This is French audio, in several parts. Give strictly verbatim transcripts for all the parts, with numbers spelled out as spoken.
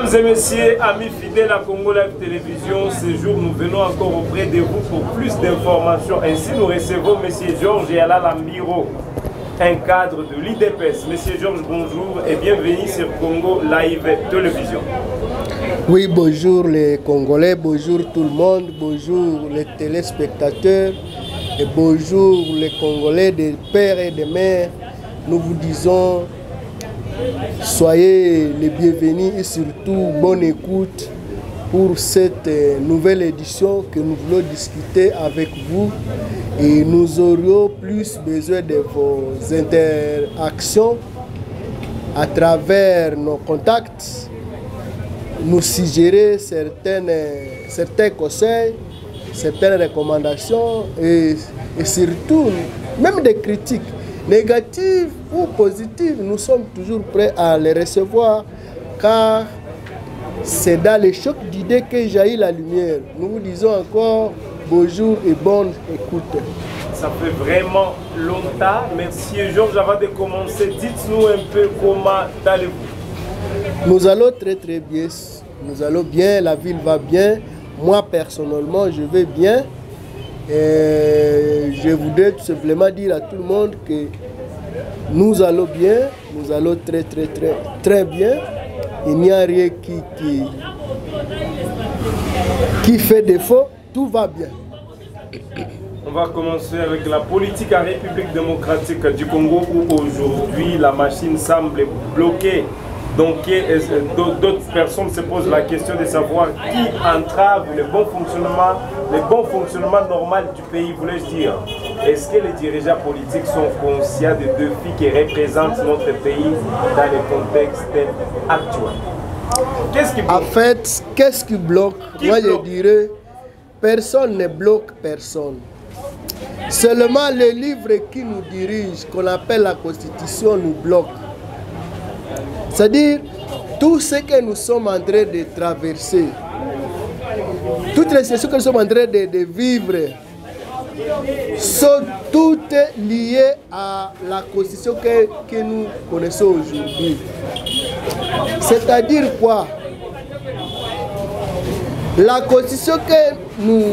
Mesdames et messieurs, amis fidèles à Congo Live Télévision, ce jour nous venons encore auprès de vous pour plus d'informations. Ainsi nous recevons M. Georges Yalala Miro, un cadre de l'I D P S. M. Georges, bonjour et bienvenue sur Congo Live Télévision. Oui, bonjour les Congolais, bonjour tout le monde, bonjour les téléspectateurs et bonjour les Congolais des pères et des mères. Nous vous disons, soyez les bienvenus et surtout bonne écoute pour cette nouvelle édition que nous voulons discuter avec vous. Et nous aurions plus besoin de vos interactions à travers nos contacts, nous suggérer certaines, certains conseils, certaines recommandations et, et surtout même des critiques négatives ou positives. Nous sommes toujours prêts à les recevoir car c'est dans les chocs d'idées que jaillit la lumière. Nous vous disons encore bonjour et bonne écoute. Ça fait vraiment longtemps. Merci Georges. Avant de commencer, dites-nous un peu comment allez-vous? Nous allons très très bien. Nous allons bien, la ville va bien. Moi personnellement, je vais bien. Et je voudrais tout simplement dire à tout le monde que nous allons bien. Nous allons très très très très bien. Il n'y a rien qui, qui, qui fait défaut. Tout va bien. On va commencer avec la politique en République démocratique du Congo où aujourd'hui la machine semble bloquée. Donc d'autres personnes se posent la question de savoir qui entrave le bon fonctionnement, le bon fonctionnement normal du pays, voulais-je dire. Est-ce que les dirigeants politiques sont conscients des défis qui représentent notre pays dans le contexte actuel? Qu'est-ce qui bloque? En fait, qu'est-ce qui bloque? Qui Moi bloque? je dirais, personne ne bloque personne. Seulement le livre qui nous dirige, qu'on appelle la Constitution, nous bloque. C'est-à-dire, tout ce que nous sommes en train de traverser, toutes les situations que nous sommes en train de, de vivre, sont toutes liées à la Constitution que, que nous connaissons aujourd'hui. C'est-à-dire quoi? La Constitution que nous,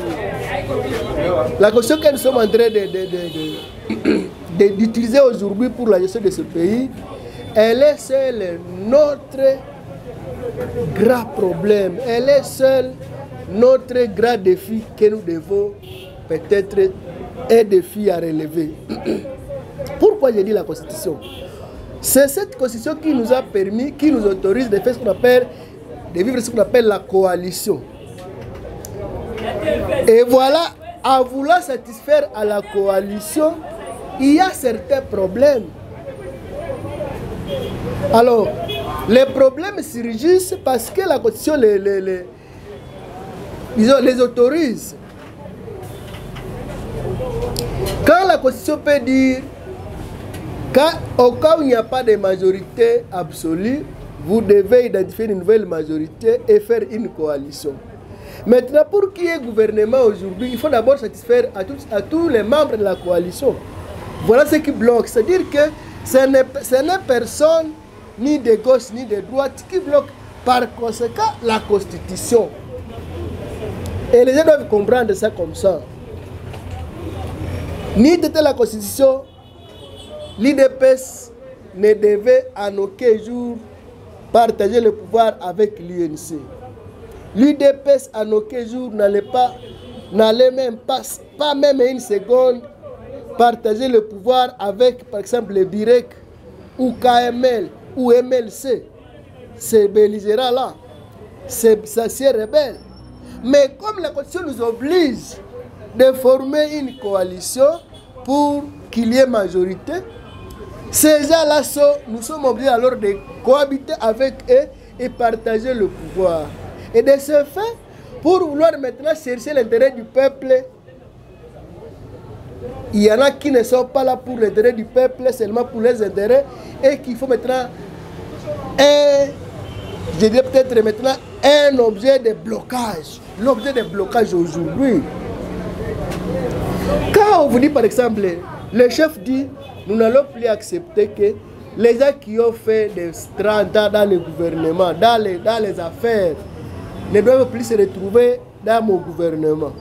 la Constitution que nous sommes en train d'utiliser aujourd'hui pour la gestion de ce pays, elle est seule notre grand problème. Elle est seule notre grand défi que nous devons peut-être un défi à relever. Pourquoi j'ai dit la Constitution? C'est cette Constitution qui nous a permis, qui nous autorise de faire ce qu'on appelle, de vivre ce qu'on appelle la coalition. Et voilà, à vouloir satisfaire à la coalition, il y a certains problèmes. Alors, les problèmes surgissent parce que la Constitution les, les, les, disons, les autorise. Quand la Constitution peut dire qu'au cas où il n'y a pas de majorité absolue, vous devez identifier une nouvelle majorité et faire une coalition. Maintenant, pour qu'il y ait gouvernement aujourd'hui, il faut d'abord satisfaire à tous, à tous les membres de la coalition. Voilà ce qui bloque. C'est-à-dire que ce n'est personne, ni de gauche, ni de droite, qui bloque par conséquent la Constitution. Et les gens doivent comprendre ça comme ça. Ni de la Constitution, l'I D P S ne devait en aucun jour partager le pouvoir avec l'U N C. L'U D P S en aucun jour n'allait pas, n'allait même pas, pas même une seconde, partager le pouvoir avec, par exemple, le B I R E C ou K M L ou M L C. Ces belligérants-là, ces anciens rebelles. Mais comme la Constitution nous oblige de former une coalition pour qu'il y ait majorité, ces gens-là, nous sommes obligés alors de cohabiter avec eux et partager le pouvoir. Et de ce fait, pour vouloir maintenant chercher l'intérêt du peuple, il y en a qui ne sont pas là pour l'intérêt du peuple, seulement pour les intérêts, et qu'il faut maintenant un, je dirais peut-être maintenant un objet de blocage. L'objet de blocage aujourd'hui. Quand on vous dit par exemple, le chef dit, nous n'allons plus accepter que les gens qui ont fait des trente ans dans le gouvernement, dans les, dans les affaires, ne doivent plus se retrouver dans mon gouvernement.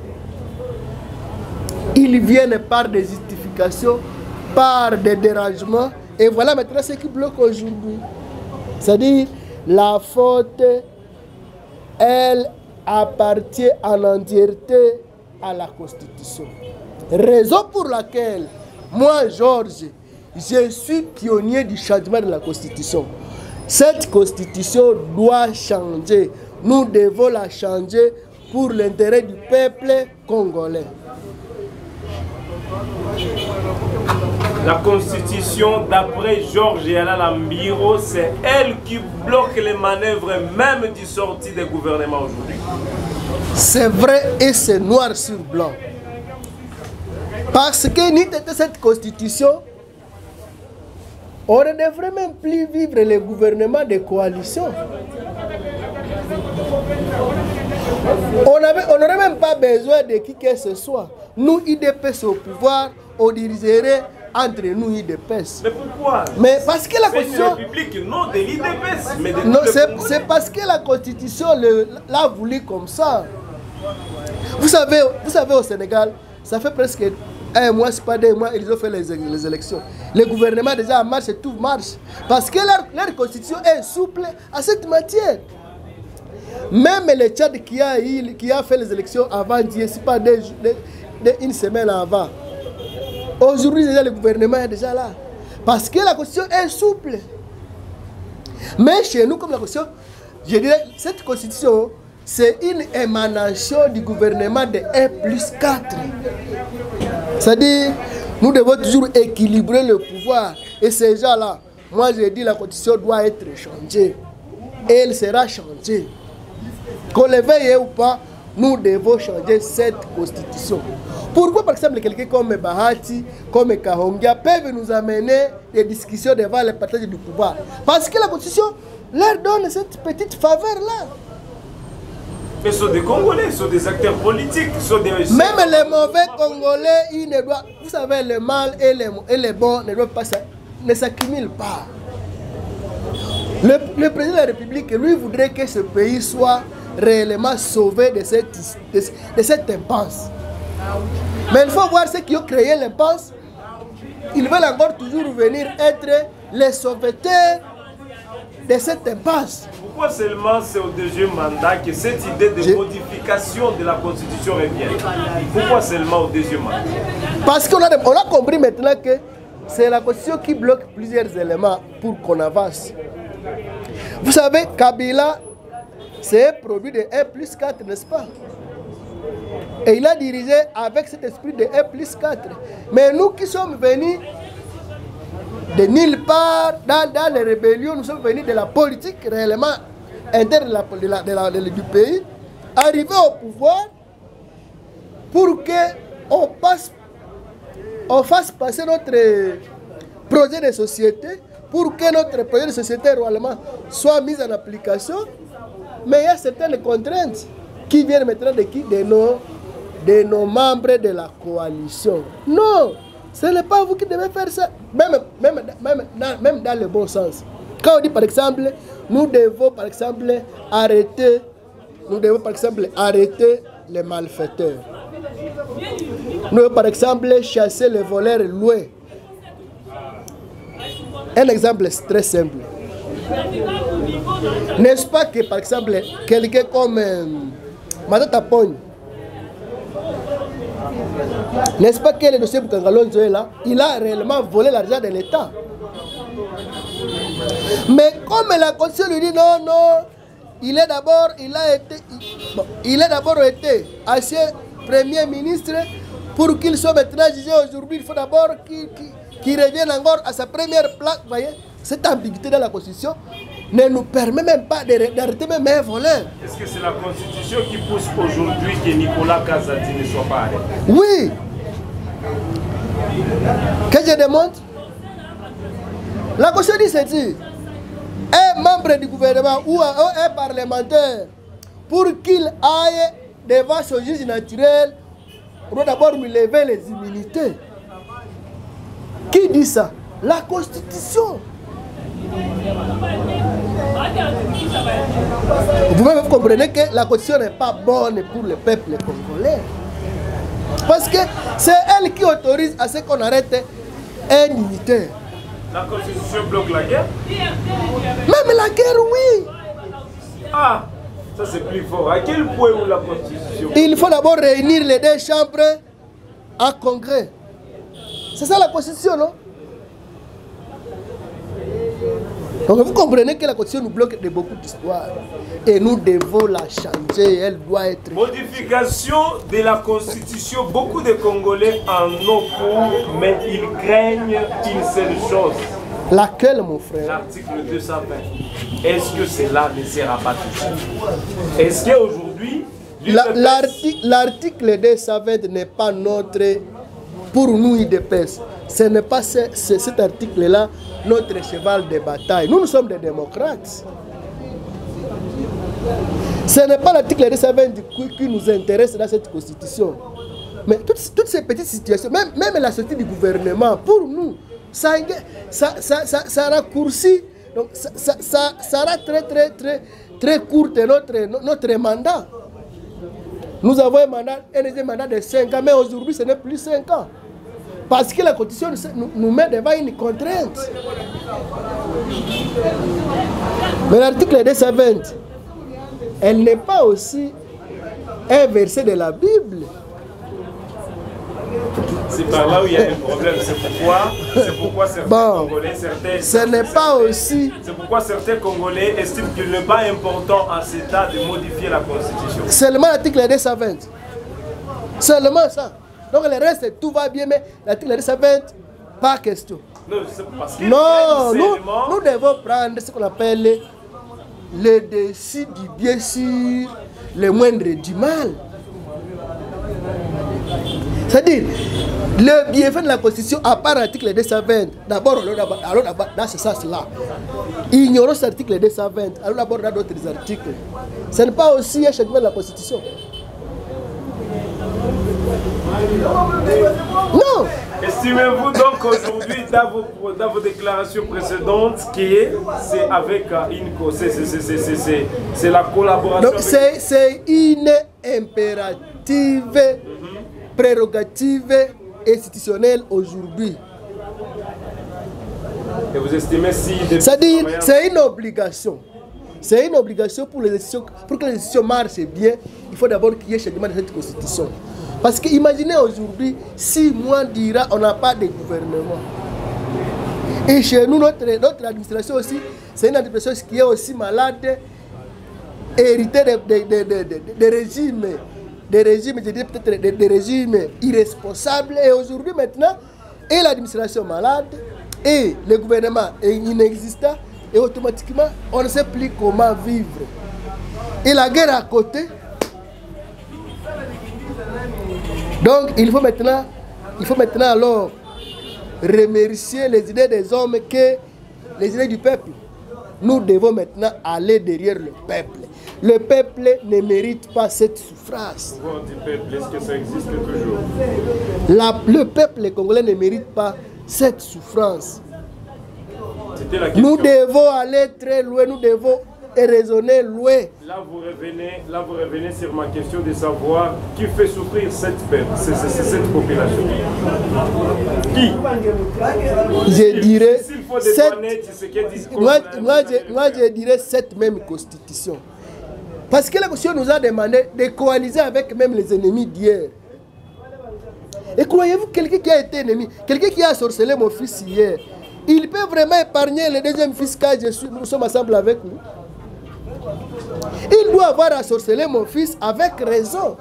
Ils viennent par des justifications, par des dérangements, et voilà maintenant ce qui bloque aujourd'hui. C'est-à-dire, la faute, elle appartient en entièreté à la Constitution. Raison pour laquelle, moi, Georges, je suis pionnier du changement de la Constitution. Cette Constitution doit changer. Nous devons la changer pour l'intérêt du peuple congolais. La Constitution, d'après Georges Yala Lambiro, c'est elle qui bloque les manœuvres même du sortie des gouvernements aujourd'hui. C'est vrai et c'est noir sur blanc. Parce que ni cette Constitution, on ne devrait même plus vivre les gouvernements de coalition. On n'aurait même pas besoin de qui que ce soit. Nous, I D P S au pouvoir, on dirigerait entre nous, I D P S. Mais pourquoi? Mais parce que la Constitution... C'est une république, non de l'I D P S, mais de non, c'est parce que la Constitution l'a voulu comme ça. Vous savez, vous savez, au Sénégal, ça fait presque un mois, c'est pas deux mois, ils ont fait les, les élections. Le gouvernement déjà en marche et tout marche. Parce que leur, leur Constitution est souple à cette matière. Même le Tchad qui a, qui a fait les élections avant d'hier, c'est pas des, des, des, une semaine avant. Aujourd'hui, déjà, le gouvernement est déjà là. Parce que la Constitution est souple. Mais chez nous, comme la Constitution, je dirais, cette Constitution, c'est une émanation du gouvernement de un plus quatre. C'est-à-dire, nous devons toujours équilibrer le pouvoir. Et ces gens-là, moi j'ai dit la Constitution doit être changée. Et elle sera changée. Qu'on le veuille ou pas, nous devons changer cette Constitution. Pourquoi, par exemple, quelqu'un comme Bahati, comme Kahongia peuvent nous amener des discussions devant le partage du pouvoir? Parce que la Constitution leur donne cette petite faveur-là. Mais ce sont des Congolais, ce sont des acteurs politiques, ce sont des... Même les mauvais Congolais, ils ne doivent... Vous savez, le mal et les, et les bons ne doivent pas... ne s'accumulent pas. Le, le président de la République, lui, voudrait que ce pays soit réellement sauvé de cette, de, de cette impasse. Mais il faut voir ceux qui ont créé l'impasse. Ils veulent encore toujours venir être les sauveteurs de cette impasse. Pourquoi seulement c'est au deuxième mandat que cette idée de Je... modification de la Constitution revient? Pourquoi seulement au deuxième mandat? Parce qu'on a, on a compris maintenant que c'est la Constitution qui bloque plusieurs éléments pour qu'on avance. Vous savez, Kabila, c'est un produit de un plus quatre, n'est-ce pas? Et il a dirigé avec cet esprit de un plus quatre. Mais nous qui sommes venus de nulle part, dans, dans les rébellions, nous sommes venus de la politique réellement interne de la, de la, de la, de la, du pays, arriver au pouvoir pour qu'on passe, on fasse passer notre projet de société, pour que notre projet de société réellement soit mis en application. Mais il y a certaines contraintes qui viennent maintenant de qui? De nos, de nos membres de la coalition. Non! Ce n'est pas vous qui devez faire ça, même, même, même, dans, même dans le bon sens. Quand on dit par exemple, nous devons par exemple arrêter, nous devons par exemple arrêter les malfaiteurs. Nous devons par exemple chasser les voleurs loués. Un exemple très simple. N'est-ce pas que par exemple, quelqu'un comme euh, Matata Pogne, n'est-ce pas que le dossier Boukangalonzo est là? Il a réellement volé l'argent de l'État. Mais comme la Constitution lui dit non, non, il est d'abord, il a été, il, bon, il est d'abord été ancien Premier ministre. Pour qu'il soit maintenant jugé aujourd'hui, il faut d'abord qu'il qu'il, qu'il revienne encore à sa première place. Vous voyez, cette ambiguïté dans la Constitution ne nous permet même pas d'arrêter même un voleur. Est-ce que c'est la Constitution qui pousse aujourd'hui que Nicolas Kazadi ne soit pas arrêté? Oui. Que je demande? La Constitution dit ceci. Un membre du gouvernement ou un, un parlementaire, pour qu'il aille devant son juge naturel, on doit d'abord lui lever les immunités. Qui dit ça? La Constitution. Vous-même, vous comprenez que la constitution n'est pas bonne pour le peuple congolais. Parce que c'est elle qui autorise à ce qu'on arrête un militaire. La constitution bloque la guerre? Même la guerre, oui. Ah, ça c'est plus fort. À quel point où la constitution? Il faut d'abord réunir les deux chambres à congrès. C'est ça la constitution, non? Donc vous comprenez que la constitution nous bloque de beaucoup d'histoires. Et nous devons la changer. Elle doit être... Modification de la constitution. Beaucoup de Congolais en ont pour, mais ils craignent une seule chose. Laquelle, mon frère? L'article deux cent vingt. Est-ce que cela ne sera pas toujours? Est-ce qu'aujourd'hui... L'article deux cent vingt n'est pas notre... Pour nous, I D P S. Ce n'est pas ce, ce, cet article-là notre cheval de bataille. Nous, nous sommes des démocrates. Ce n'est pas l'article deux cent vingt qui nous intéresse dans cette constitution. Mais toutes, toutes ces petites situations, même, même la sortie du gouvernement, pour nous, ça, ça, ça, ça, ça raccourcit, donc ça, ça, ça, ça rend très, très, très, très courte notre, notre mandat. Nous avons un mandat, un deuxième mandat de cinq ans, mais aujourd'hui, ce n'est plus cinq ans. Parce que la constitution nous, nous met devant une contrainte. Mais l'article deux cent vingt, elle n'est pas aussi un verset de la Bible. C'est par là où il y a un problème. C'est pourquoi, c'est pourquoi certains bon, Congolais, certains... Ce n'est pas aussi... C'est pourquoi certains Congolais estiment qu'il n'est pas important en cet état de modifier la Constitution. Seulement l'article deux cent vingt. Seulement ça. Donc le reste, tout va bien, mais l'article deux cent vingt, pas question. Non, parce que non nous, nous devons prendre ce qu'on appelle le dessus du bien sur le moindre du mal. C'est-à-dire, le bienfait de la Constitution, à part l'article deux cent vingt, d'abord, alors dans ce sens-là, ignorons cet article deux cent vingt, alors d'abord dans d'autres articles. Ce n'est pas aussi un changement de la Constitution. Non. Estimez-vous donc aujourd'hui, dans vos, dans vos déclarations précédentes, que c'est avec une... C'est la collaboration... Donc c'est une impérative... Mm-hmm. prérogative institutionnelle aujourd'hui. Et vous estimez si... C'est-à-dire, c'est une obligation. C'est une obligation pour, les institutions, pour que les institutions marchent bien. Il faut d'abord qu'il y ait changement de cette constitution. Parce que imaginez aujourd'hui, six mois d'Ira, on n'a pas de gouvernement. Et chez nous, notre, notre administration aussi, c'est une administration qui est aussi malade, héritée de, de, de, de, de, de régimes. Des régimes, je dirais peut-être des, des régimes irresponsables. Et aujourd'hui, maintenant, et l'administration malade, et le gouvernement est inexistant, et automatiquement, on ne sait plus comment vivre. Et la guerre à côté. Donc, il faut maintenant, il faut maintenant alors remercier les idées des hommes que les idées du peuple. Nous devons maintenant aller derrière le peuple. Le peuple ne mérite pas cette souffrance. Pourquoi on dit peuple? Est-ce que ça existe toujours? La, le peuple congolais ne mérite pas cette souffrance. La nous devons aller très loin, nous devons raisonner loin. Là vous, revenez, là, vous revenez sur ma question de savoir qui fait souffrir cette peuple, c'est, c'est, c'est cette population. Qui? Je dirais, cette, moi, moi, je, moi je dirais cette même constitution. Parce que la Constitution nous a demandé de coaliser avec même les ennemis d'hier. Et croyez-vous quelqu'un qui a été ennemi, quelqu'un qui a sorcelé mon fils hier, il peut vraiment épargner le deuxième fils quand je suis, nous sommes ensemble avec nous? Il doit avoir assorcelé mon fils avec raison.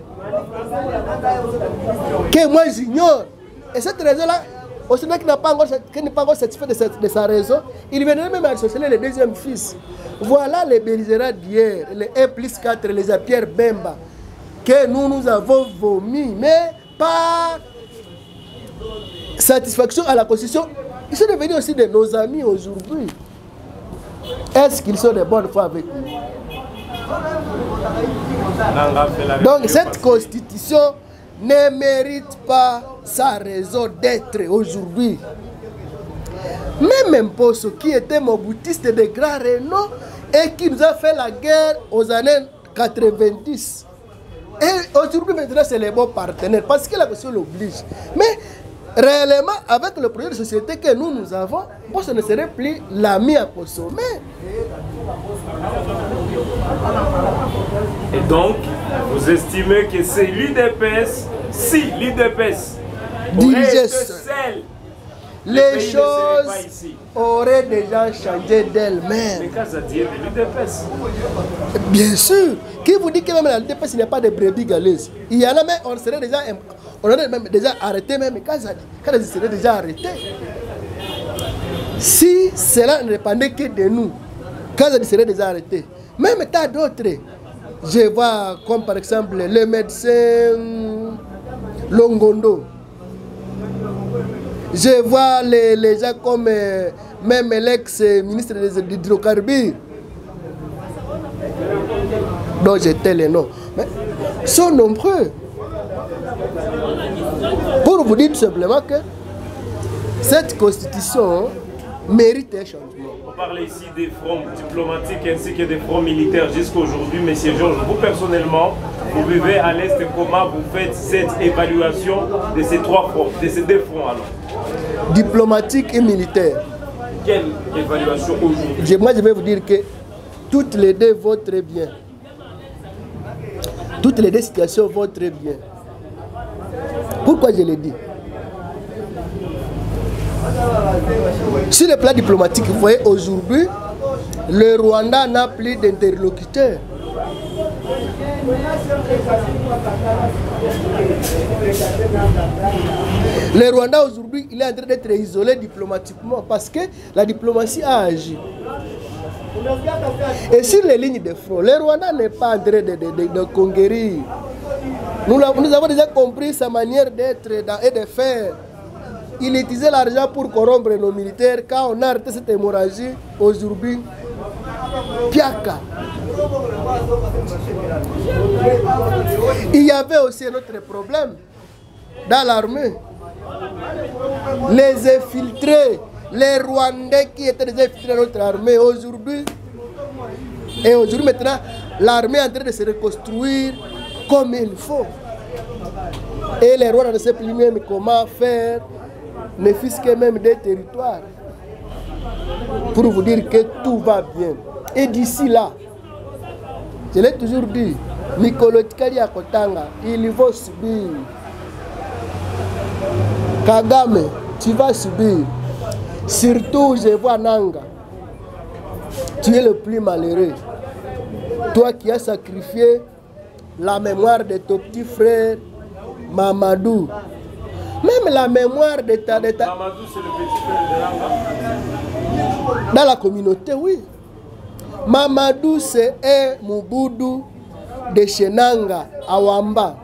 Que moi j'ignore. Et cette raison-là, aussi qui n'a pas encore, qui n'est pas encore satisfait de, cette, de sa raison, il viendrait même assorceler le deuxième fils. Voilà les belligérants d'hier, les un plus quatre, les Pierre Bemba, que nous nous avons vomi, mais pas satisfaction à la Constitution. Ils sont devenus aussi de nos amis aujourd'hui. Est-ce qu'ils sont de bonne foi avec nous? Donc cette constitution ne mérite pas sa raison d'être aujourd'hui. Même Mposo, qui était moboutiste de grand renom et qui nous a fait la guerre aux années quatre-vingt-dix. Et aujourd'hui, maintenant, c'est les bons partenaires parce que la question l'oblige. Mais réellement, avec le projet de société que nous, nous avons, Mposo ne serait plus l'ami à Poso. Mais... Et donc, vous estimez que c'est l'U D P S, si l'U D P S dirigeait seul, les choses auraient déjà changé d'elles-mêmes. Mais quand ça dit de l'U D P S. Bien sûr. Qui vous dit que même la l'U D P S, il n'y a pas de brebis galeuses? Il y en a même, on serait déjà, on aurait même déjà arrêté, même quand ça serait déjà arrêté. Si cela ne dépendait que de nous, quand ça serait déjà arrêté. Même tas d'autres. Je vois comme par exemple le médecin Longondo. Je vois les, les gens comme euh, même l'ex-ministre des hydrocarbures. Donc j'étais les noms. Mais ils sont nombreux. Pour vous dire tout simplement que cette constitution mérite un changement. On parle ici des fronts diplomatiques ainsi que des fronts militaires jusqu'à aujourd'hui. Monsieur Georges, vous personnellement, vous vivez à l'Est, comment vous faites cette évaluation de ces trois fronts, de ces deux fronts alors? Diplomatique et militaire. Quelle évaluation aujourd'hui? Moi, je vais vous dire que toutes les deux vont très bien. Toutes les deux situations vont très bien. Pourquoi je le dis? Sur le plan diplomatique, vous voyez, aujourd'hui, le Rwanda n'a plus d'interlocuteurs. Le Rwanda aujourd'hui, il est en train d'être isolé diplomatiquement parce que la diplomatie a agi. Et sur les lignes de front, le Rwanda n'est pas en train de, de, de, de conquérir. Nous, nous avons déjà compris sa manière d'être et de faire. Il utilisait l'argent pour corrompre nos militaires. Quand on a arrêté cette hémorragie, aujourd'hui, piaka. Il y avait aussi un autre problème dans l'armée. Les infiltrés, les Rwandais qui étaient des infiltrés dans notre armée, aujourd'hui, et aujourd'hui maintenant, l'armée est en train de se reconstruire comme il faut. Et les Rwandais ne savent plus même comment faire, ne fût-ce que même des territoires. Pour vous dire que tout va bien. Et d'ici là, je l'ai toujours dit, Mikolo Tikali Akotanga, il va subir. Kagame, tu vas subir. Surtout, je vois Nanga. Tu es le plus malheureux. Toi qui as sacrifié la mémoire de ton petit frère Mamadou. Même la mémoire de ta... De ta... Mamadou, c'est le petit frère de Nanga. Dans la communauté, oui. Mamadou, c'est un Mobudu de Chenanga, à Wamba.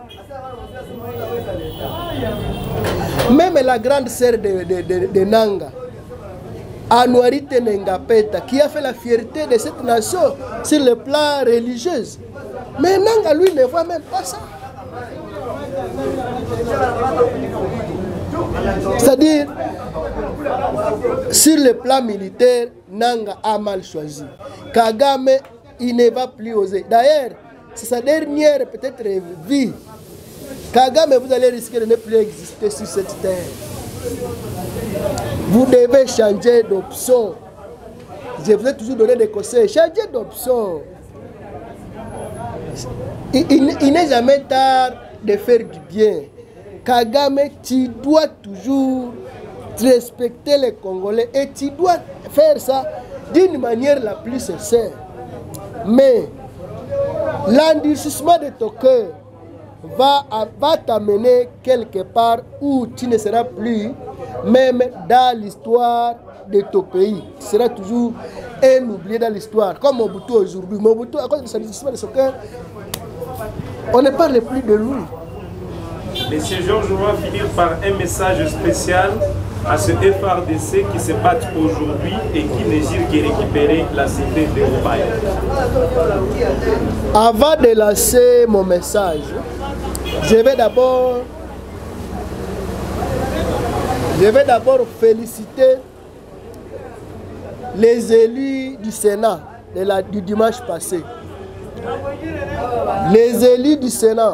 Même la grande sœur de, de, de, de Nanga, Anouarite Nengapeta, qui a fait la fierté de cette nation sur le plan religieux. Mais Nanga, lui, ne voit même pas ça. C'est-à-dire, sur le plan militaire, Nanga a mal choisi. Kagame, il ne va plus oser. D'ailleurs, c'est sa dernière peut-être vie. Kagame, vous allez risquer de ne plus exister sur cette terre. Vous devez changer d'option. Je vous ai toujours donné des conseils. Changez d'option. Il, il, il n'est jamais tard de faire du bien. Kagame, tu dois toujours respecter les Congolais et tu dois faire ça d'une manière la plus sincère. Mais l'endurcissement de ton cœur va, va t'amener quelque part où tu ne seras plus, même dans l'histoire de ton pays. Tu seras toujours un oublié dans l'histoire, comme Mobutu aujourd'hui. Mobutu, à cause de l'endurcissement de son cœur, on ne parle plus de lui. Monsieur Georges, on va finir par un message spécial à ce F R D C qui se battent aujourd'hui et qui ne gire que récupérer la cité de Roubaï. Avant de lancer mon message, je vais d'abord je vais d'abord féliciter les élus du Sénat de la, du dimanche passé. Les élus du Sénat,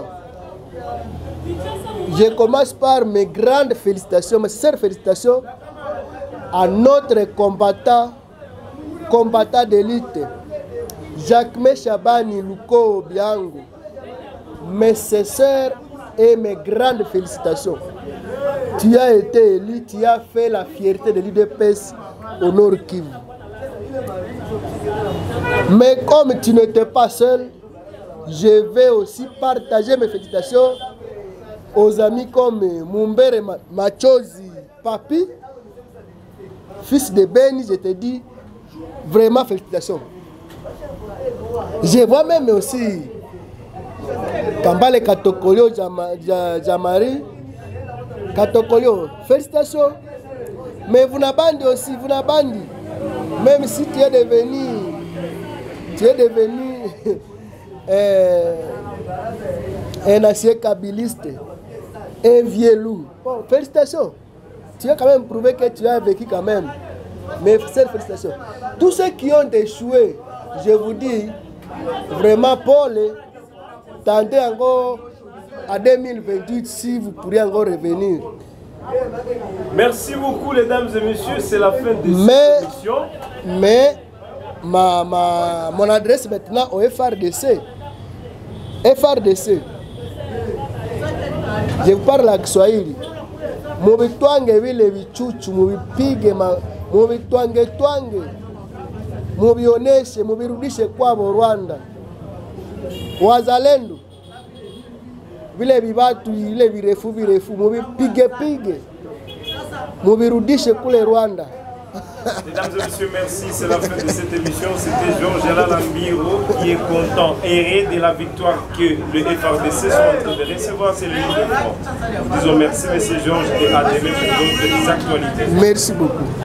je commence par mes grandes félicitations, mes sincères félicitations à notre combattant, combattant d'élite, Jacques Chabani Luko Biango. Mes sincères et mes grandes félicitations. Tu as été élu, tu as fait la fierté de l'U D P S au Nord Kivu. Mais comme tu n'étais pas seul, je vais aussi partager mes félicitations aux amis comme Mumbere Machozi Papi, fils de Beni. Je te dis vraiment félicitations. Je vois même aussi Kambale Katokolio Jamari. Katokolio, félicitations. Mais vous n'abandez aussi, vous n'abandez. Même si tu es devenu, tu es devenu euh, un ancien kabiliste, un vieux loup. Bon, félicitations. Tu as quand même prouvé que tu as vécu quand même. Mais c'est félicitations. Tous ceux qui ont échoué, je vous dis, vraiment, Paul, tendez encore à deux mille vingt-huit si vous pourriez encore revenir. Merci beaucoup, mesdames et messieurs. C'est la fin de mais, cette émission. Mais ma, ma, mon adresse maintenant au F R D C. F R D C. Je vous parle à Kiswahili. Mubitwange vile vichuchu, mubipige, mubitwange twange, mubioneshe, mubirudishe kwabo Rwanda. Wazalendo vile vibatu vile virefu virefu mubipige pige mubirudishe kule Rwanda. Mesdames et messieurs, merci. C'est la fin de cette émission. C'était Georges Lambiro qui est content, erré de la victoire que le F R D C soit en train de recevoir. C'est lui de fond. Disons merci, monsieur Georges, et à demain pour d'autres actualités. Merci beaucoup.